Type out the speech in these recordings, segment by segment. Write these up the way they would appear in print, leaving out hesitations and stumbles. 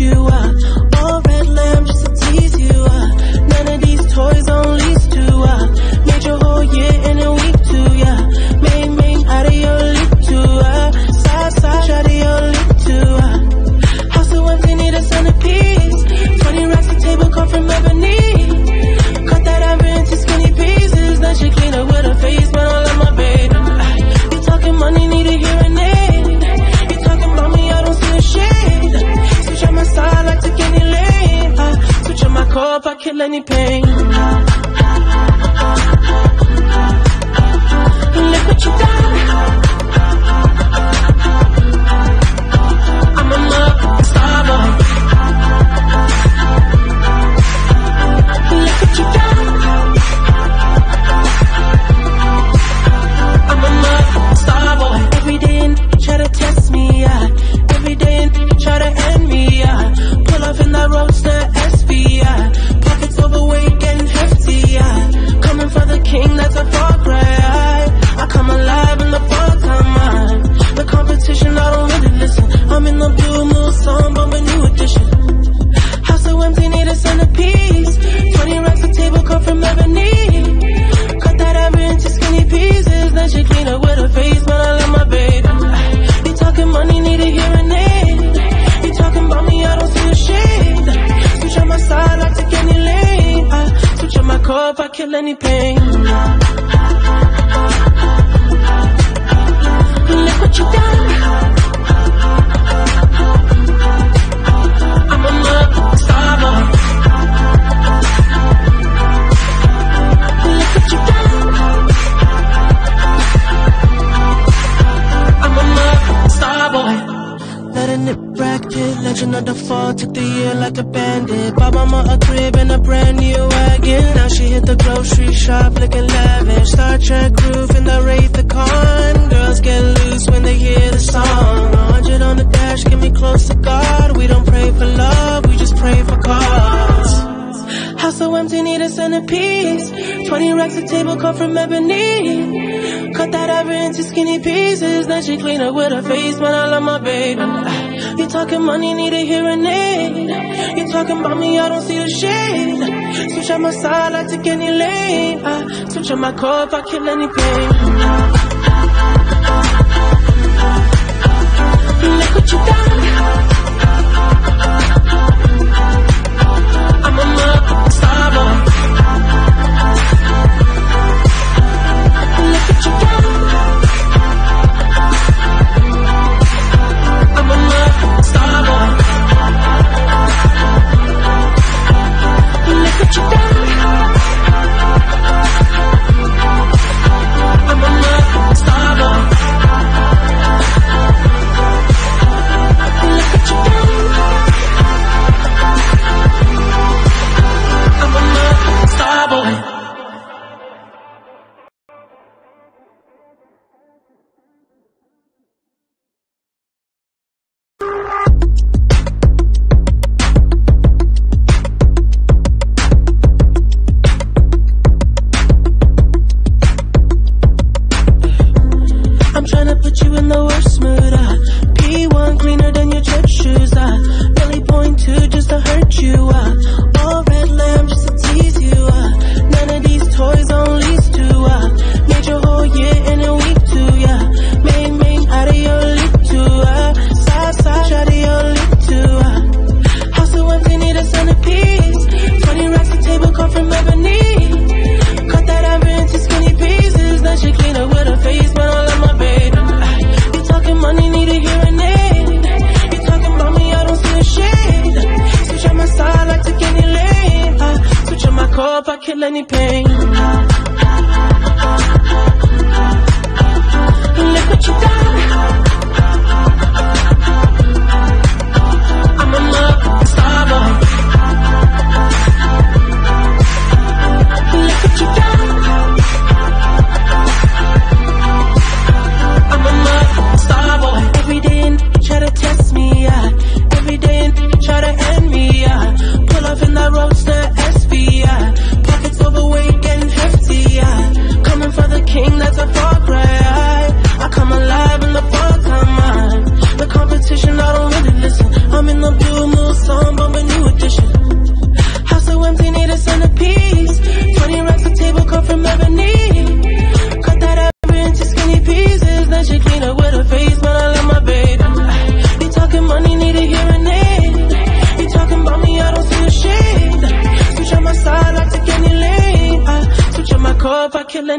you, all red lamb just to tease you, none of these toys on lease too, made your whole year in a week too, main out of your league too, side out of your league too, house so empty, need a centerpiece, 20 racks a table come from ebony, cut that ivory into skinny pieces, then she clean up with her face, but I love my baby, you talking money, need a hearing aid, you talking about me, I don't see a shade, switch on my side, I take any lane, switch on my core if I kill any pain, look what you done, I'm a motherfucking Starboy, look what you done, I'm a motherfucking Starboy, every day and try to test me, every day and try to end me, pull up in that roadster SV, pockets overweight getting hefty, coming for the king, that's a far cry, I come alive in the fall time, the competition, I don't really listen, I'm in the blue moon song, bumping new edition, house so empty, need a centerpiece, 20 racks a table come from ebony, cut that ivory into skinny pieces, then she clean up with her face, but I love my baby, you talking money, need a hearing aid, you talking about me, I don't see a shade, switch on my side, I take any lane, switch on my core if I kill any pain, look what you done, I'm a motherfucking Starboy, look what you done, I'm a motherfucking Starboy, letting it bracket, legend of the fall, took the year like a bandit, bought mama a crib and a brand new wagon, now she hit the grocery shop looking lavish, Star Trek roof in the Wraith the Con, girls get loose when they hear the song, 100 on the dash, get me close to God, we don't pray for love, we just pray for cause, house so empty, need a centerpiece, 20 racks a table come from ebony, cut that ivory into skinny pieces, then she clean up with her face, but I love my baby, you talking money, need a hearing aid, you talking about me, I don't see a shade, switch on my side, I take any lane, switch on my core if I kill any pain, look what you done, I'm a motherfucking Starboy, look what you done, I'm a motherfucking Starboy, look what you done, I'm a motherfucking Starboy, look what you done, I'm a motherfucking Starboy. I'm tryna put you in the worst mood, P1 cleaner than your church shoes, Milli .2 just to hurt you, all red lamb just to tease you, none of these toys on lease too, made your whole year in a week too, main out of your league too, side out of your league too, house so empty, need a centerpiece, 20 racks a table come from ebony, cut that ivory into skinny pieces, then she clean up with her face, but I love my baby, you talking money, need a hearing aid, you talking about me, I don't see a shade, switch on my side, I take any lane, switch on my core if I kill any pain, look what you done, I'm a motherfucking Starboy, look what you done, I'm a motherfucking Starboy, every day and try to test me, every day and try to end me, pull up in that roadster SV, pockets overweight getting hefty, coming for the king, that's a far cry, I come alive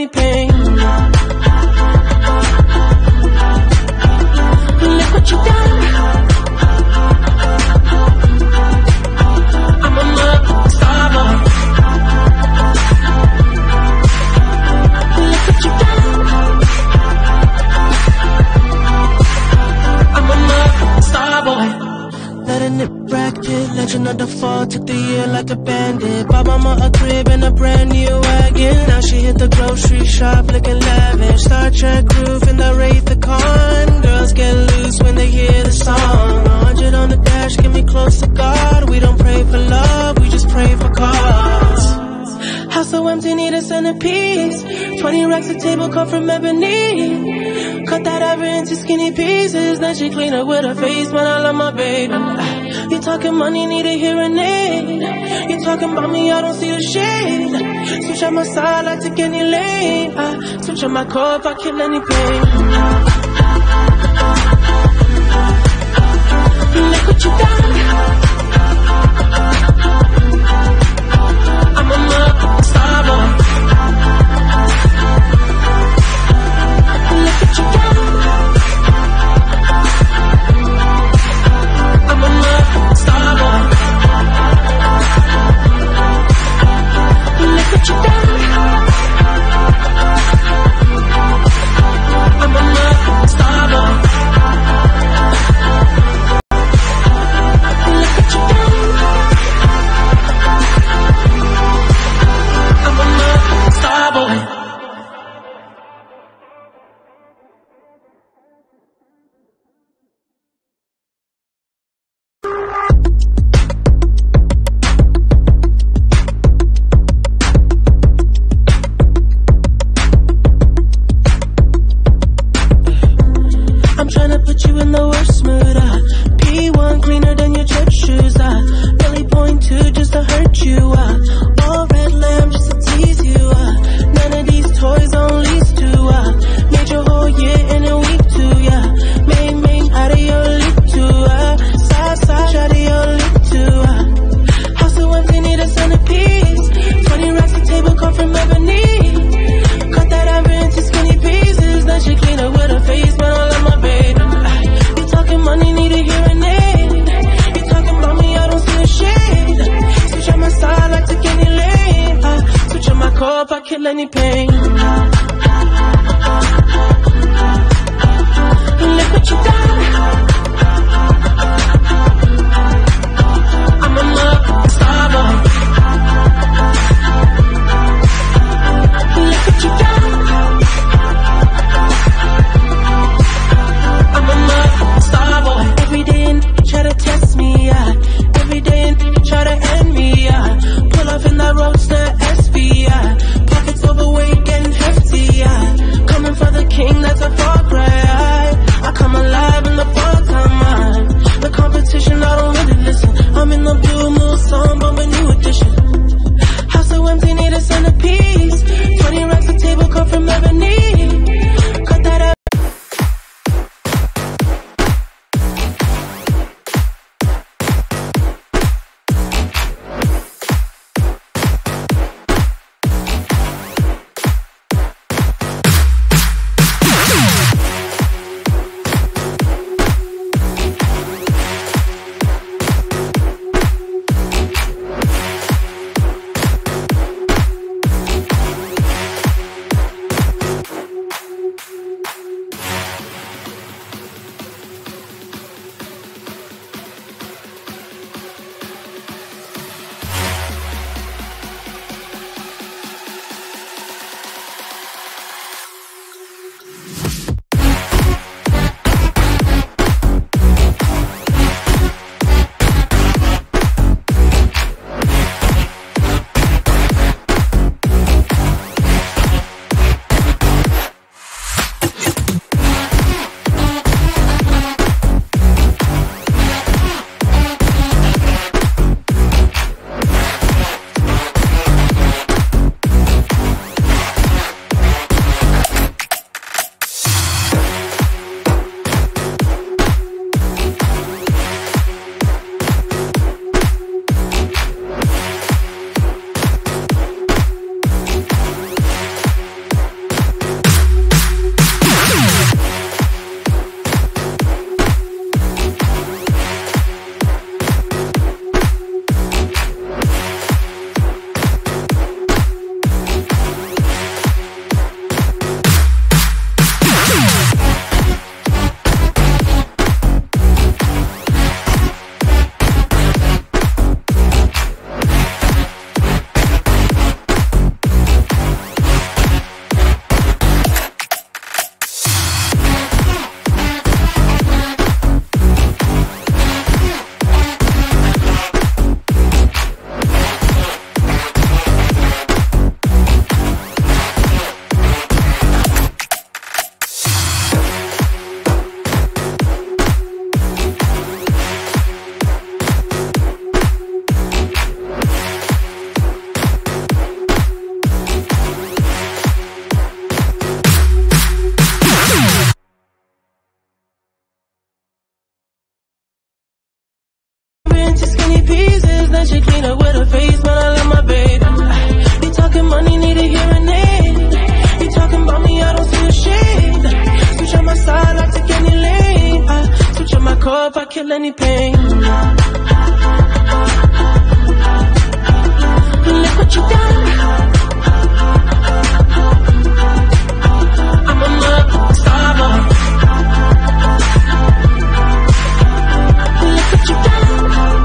any pain. Look what you done. I'm a Starboy. Look what you done. I'm a Starboy. Letting it bracket, legend of the fall, took the year like a bandit. Bought mama a crib and a brand new wagon. Now she hit the grocery shop looking lavish. Star Trek roof in the Wraith the Con. Girls get loose when they hear the song. 100 on the dash, get me close to God. We don't pray for love, we just pray for cause. House so empty, need a centerpiece. 20 racks of table cut from ebony. Cut that ivory into skinny pieces. Then she clean up with her face, man, I love my baby. You talking money, need a hearing aid. You talking about me, I don't see the shade. Switch on my side, I take any lane. Switch on my core if I kill any pain. Look what you done. I'm a Starboy. Look what you done. I'm a Starboy. Look what you done. I'm a Starboy. Look what you done. I'm a Starboy. I'm tryna put you in the worst mood. P1 cleaner than your church shoes. Really point to just to hurt you. All red lamb just to tease you. None of these toys on lease too. Made your whole year in a week too. Main out of your league too. Side out of your league too. House so empty, need a centerpiece. 20 racks of table cut from ebony. Cut that ivory into skinny pieces. Then she clean up with her face, man, I love my baby. You talking money, need a hearing aid. You talking about me, I don't see a shade. Switch on my side, I take any lane. Switch on my core if I kill any pain. Look what you done. I'm a Starboy. Look what you done. I'm a Starboy. Every day and try to test me, every day and try to end me, pull up in that roadster SB, pockets overweight, getting then she clean up with her face, man, I love my baby. You talking money, need a hearing aid. You talking about me, I don't see a shade. Switch on my side, I take any lane. I switch on my car if I kill any pain. Look what you done. I'm a mother Starboy. Look what you done.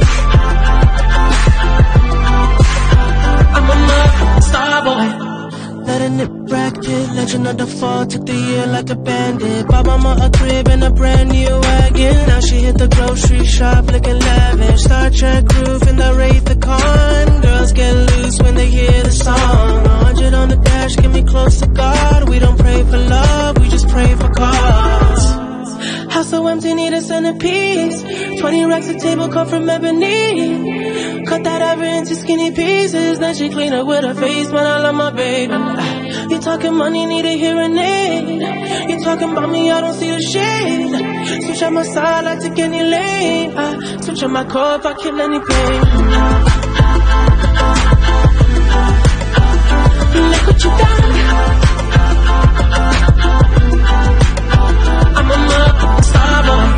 I'm a mother Starboy. Letting it bracket, legend of the fall, took the year like a bandit. Bought mama a crib and a brand new wagon. Now she hit the grocery shop looking lavish. Star Trek roof in the Wraith the Con. Girls get loose when they hear the song. 100 on the dash, get me close to God. We don't pray for love, we just pray for cause. House so empty, need a centerpiece. 20 racks of table cut from ebony. Cut that ivory into skinny pieces. Then she clean up with her face, man, I love my baby. You talking money, need a hearing aid. You talking about me, I don't see a shade. Switch on my side, I take any lane. I switch on my car if I kill any pain. Look what you done. I'm a mother Starboy.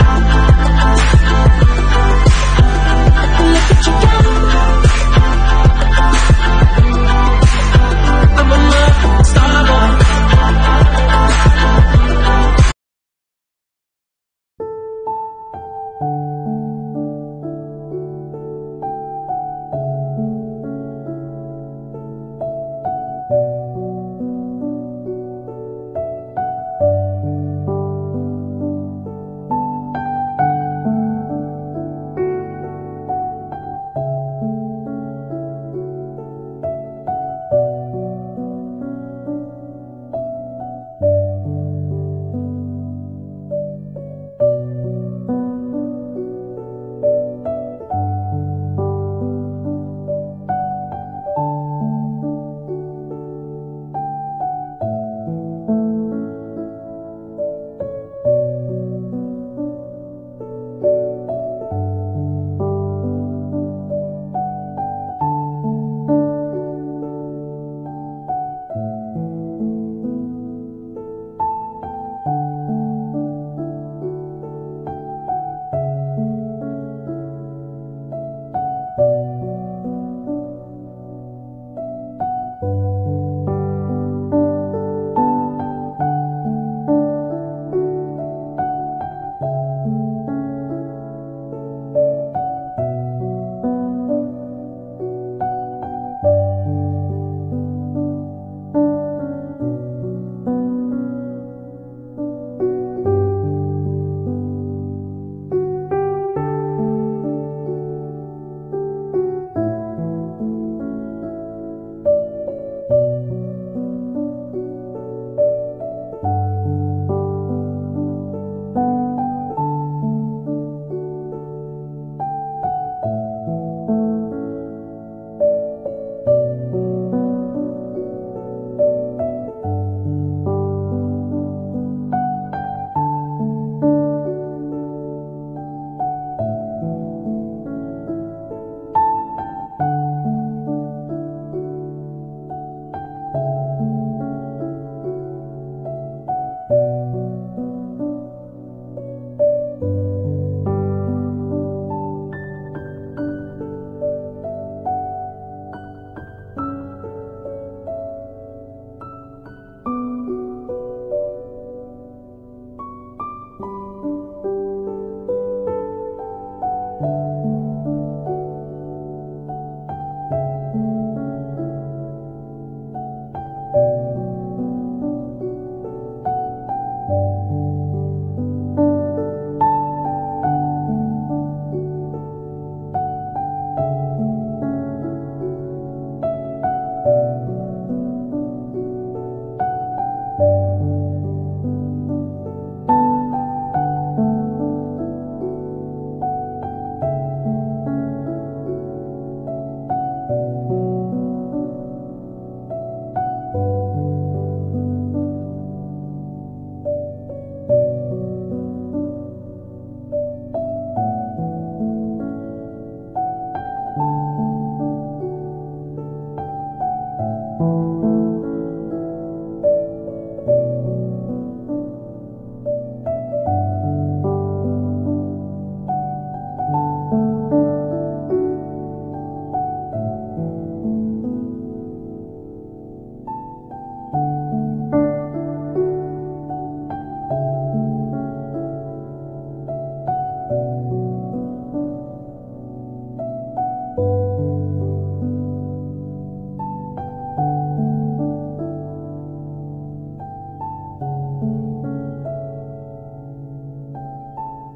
Look what you done. I'm a mother Starboy.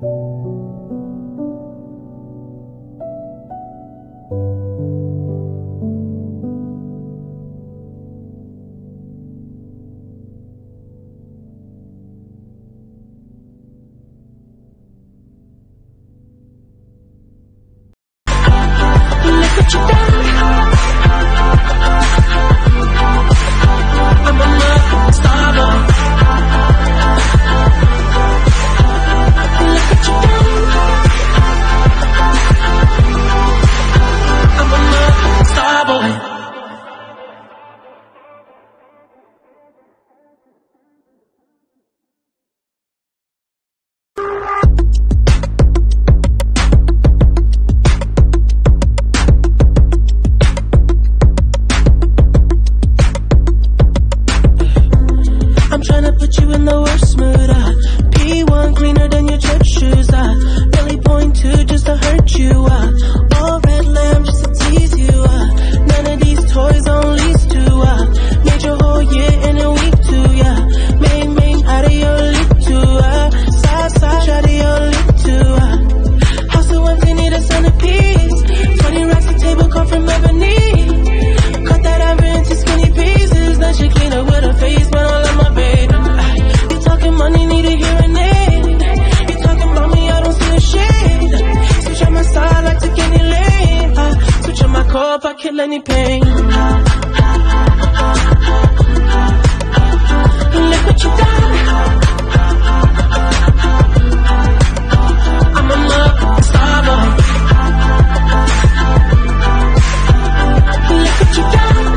Look what you done. I'm a Starboy. Look what you done. I'm a Starboy. I'm tryna put you in the worst mood, P1 cleaner than your church shoes, Really point to just to hurt you, all red lamb just to tease you, None of these toys on lease too, Made your whole year in a week too, Main out of your league too, Side out of your league too, House so empty, need a centerpiece, 20 racks a table come from ebony, Cut that ivory into skinny pieces, then she clean up with her face, but I love my baby. You talking money, need a hearing aid. You talking about me, I don't see a shade. Switch on my side, I take any lane. Switch on my core, I kill any pain. Look what you done. I'm a Starboy. Look what you done.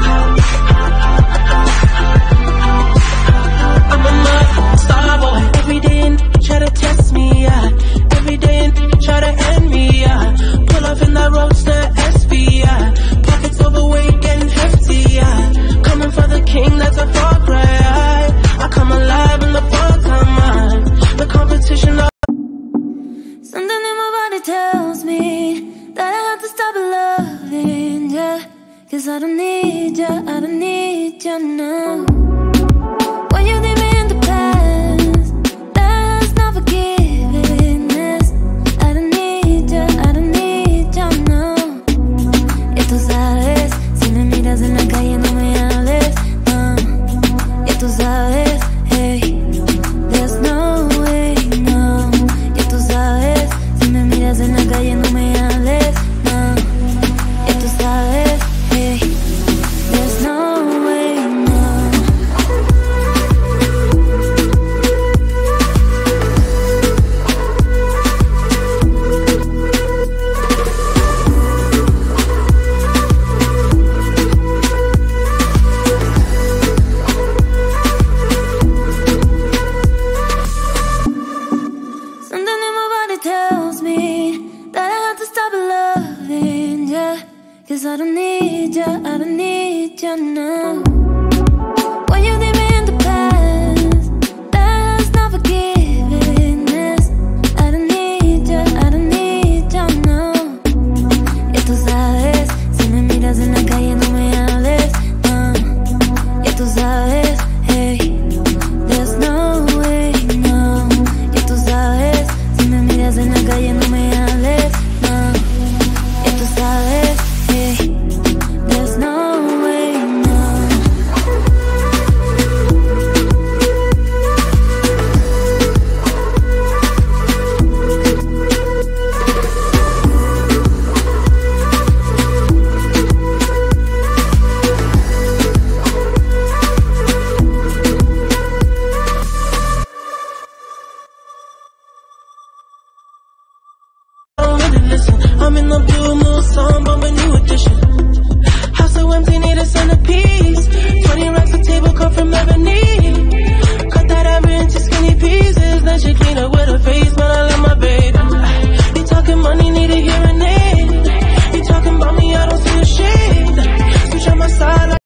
I'm a Starboy. Every day try to test me, Every day try to end me, Pull off in that roadster SV, Pockets overweight, getting hefty, Coming for the king, that's a far cry. I come alive in the fall time, The competition. Something in my body tells me that I have to stop loving ya, 'cause I don't need ya, I don't need ya now. When you leave me in the past, that's not forgiveness. I don't need ya, I don't need ya now. Y tú sabes, si me miras en la calle no me hables, no. Y tú sabes, hey, there's no way, no. Y tú sabes, si me miras en la calle no me hables, no. Y tú sabes, hey, there's no way, no. Something in my body tells me that I have to stop loving ya, 'cause I don't need ya, I don't need ya now. When you leave me in the past, that's not forgiveness. I don't need ya, I don't need ya now. Y tú sabes, si me miras en la calle no me hables, no. Y tú sabes, hey, there's no way, no. Y tú sabes, si me miras en la calle no me hables, no. Y tú sabes, hey, there's no way, no. I don't really listen. I'm in the blue mood song, but a new edition. House so empty, need a centerpiece. 20 racks a table come from ebony.